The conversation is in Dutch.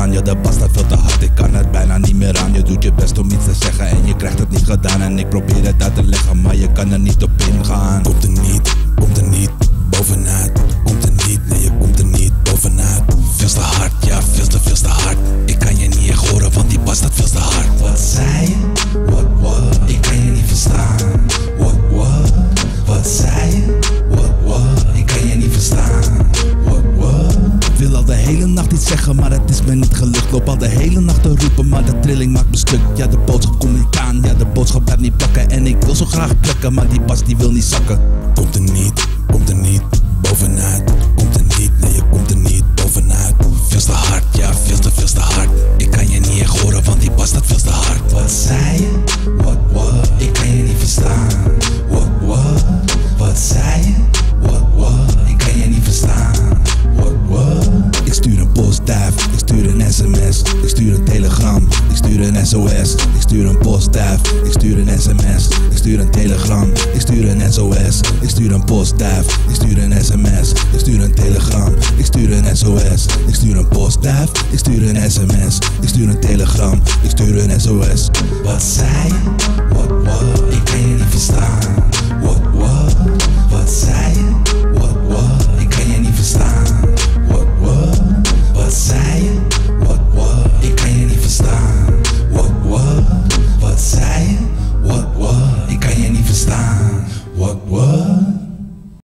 verstaan. Ja, de bast staat veel te hard, ik kan er bijna niet meer aan. Je doet je best om iets te zeggen en je krijgt het niet gedaan. En ik probeer het uit te leggen, maar je kan er niet op ingaan. Komt er niet, bovenuit. Komt er niet, nee je komt er niet bovenuit. Veel te hard, ja veel te hard. Ik kan je niet echt horen, want die bast staat veel te hard. Wat zei je? What? Ik kan je niet verstaan. What? Wat zei je? What? Ik kan je niet verstaan. What? Ik wil al de hele nacht iets zeggen, maar het is me niet gelukt. Loop al de hele nacht te roepen, maar de trilling maakt me stuk. Ja, de boodschap komt niet aan, ja, de boodschap blijft niet plakken. En ik wil zo graag plekken, maar die bas die wil niet zakken. Komt er niet, bovenuit. Komt er niet, nee je komt er niet bovenuit. Veel te hard, ja veel te hard. Ik kan je niet echt horen, want die bas staat veel te hard. Wat zei je? What? Ik kan je niet verstaan. What? Wat zei je? What? Ik kan je niet verstaan. What? Ik stuur een postduif, ik stuur een sms, ik stuur een telegram, ik stuur een SOS. Ik stuur een postduif, ik stuur een sms, ik stuur een telegram, ik stuur een SOS. Ik stuur een postduif, ik stuur een sms, ik stuur een telegram, ik stuur een SOS. Ik stuur een postduif, ik stuur een sms, ik stuur een telegram, ik stuur een SOS. Wat zei je? What? Ik kan je niet verstaan. What? Wat zei je? What? Ik kan je niet verstaan.